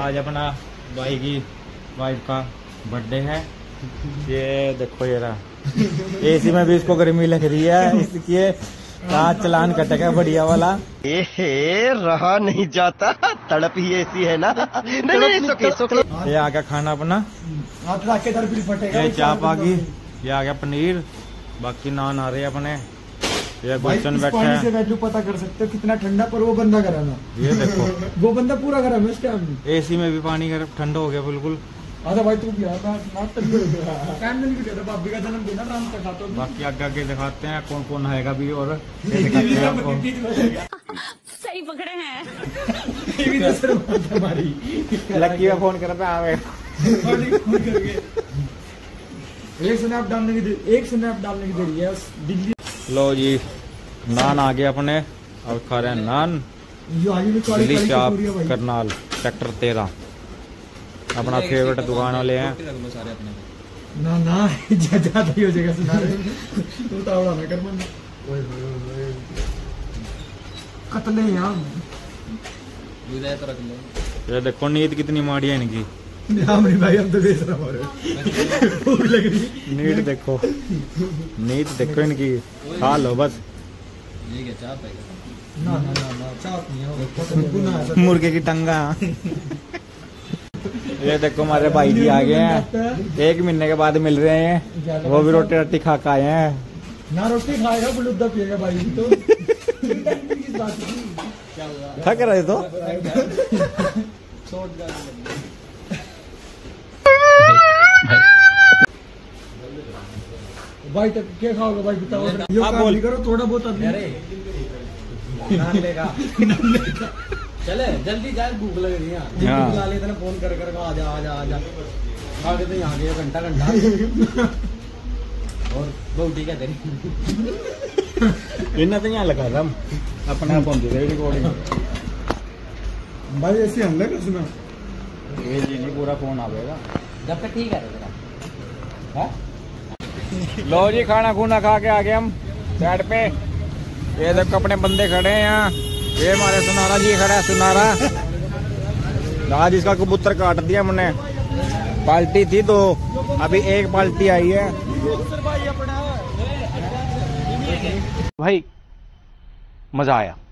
आज अपना भाई की वाइफ का बर्थडे है। ये देखो ये रहा एसी में भी इसको गर्मी लग रही है, इसलिए आज चलान कटेगा बढ़िया वाला। रहा नहीं जाता, तड़प ही ऐसी है ना। नहीं, ये आ गया खाना अपना, ये चाप आ गई, ये आ गया पनीर, बाकी नान आ रहे हैं अपने। ये गुलशन बैठा है, से वैल्यू पता कर सकते हो कितना ठंडा, पर वो बंदा गर्म है। ये देखो वो बंदा पूरा गर्म है इसके टाइम। एसी में भी पानी ठंडा हो गया बिल्कुल। आधा भाई तू पिया था कैंडल भी देता, भाभी का जन्मदिन है, राम का खाता हूं। बाकी आगे दिखाते हैं कौन कौन आएगा भी, और ये दिखाते हैं आपको। सही पकड़े हैं। लक्की में फोन कर पे आवे। एक स्नैप डालने की देरी है दिल्ली। लो जी नान आ गया अपने, अब खा रहे हैं नान। दिल्ली चाप करनाल सेक्टर 13 अपना फेवरेट दुकान वाले हैं। ना ज्यादा ही हो जाएगा सुना रहे तू तावड़ा ना कर मन। कतले यार ये देखो नींद कितनी माड़ी है इनकी। भाई हम तो बेच रहा भूख लग रही। नींद देखो इनकी, खा लो बस। ना चाप नहीं है, मुर्गे की टंगा। ये देखो हमारे भाई जी आ गए हैं, 1 महीने के बाद मिल रहे हैं, वो भी रोटी खा के आए हैं। ना रोटी खाएगा बुलुद्दा पिएगा भाई तो। थक रहे तो भाई तक क्या खाओगे भाई बताओ। यो काम नहीं करो थोड़ा बहुत आदमी चले जल्दी जाए, भूख लग रही है। बुला लेते ना फोन कर आजा आगे तो यहाँ गए घंटा और बहुत ठीक है तेरी। इन्हें तो यहाँ लगा था अपने आप होती रही रिकॉर्डिंग। भाई ऐसे हमले कर सुना ये जी नहीं पूरा फोन आवेगा जब तक ठीक है तेरा। लो जी खाना खूना खा के आ गए हम साइड पे। ये देखो अपने बंदे खड़े हैं यहाँ, ये हमारे सुनारा जी खड़ा है। सुनारा आज इसका कबूतर काट दिया हमने, पार्टी थी तो अभी एक पार्टी आई है भाई, मजा आया।